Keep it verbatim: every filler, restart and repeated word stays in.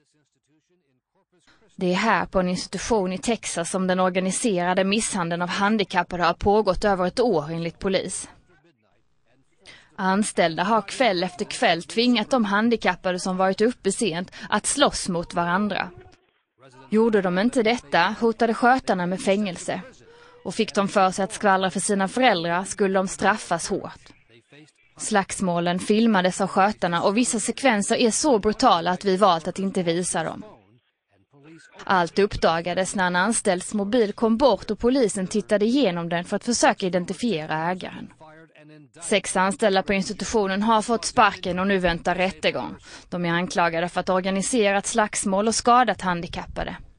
Det är här på en institution i Texas som den organiserade misshandeln av handikappade har pågått över ett år enligt polis. Anställda har kväll efter kväll tvingat de handikappade som varit uppe sent att slåss mot varandra. Gjorde de inte detta hotade skötarna med fängelse. Och fick de för sig att skvallra för sina föräldrar skulle de straffas hårt. Slagsmålen filmades av skötarna och vissa sekvenser är så brutala att vi valt att inte visa dem. Allt uppdagades när en anställds mobil kom bort och polisen tittade igenom den för att försöka identifiera ägaren. Sex anställda på institutionen har fått sparken och nu väntar rättegång. De är anklagade för att ha organiserat slagsmål och skadat handikappade.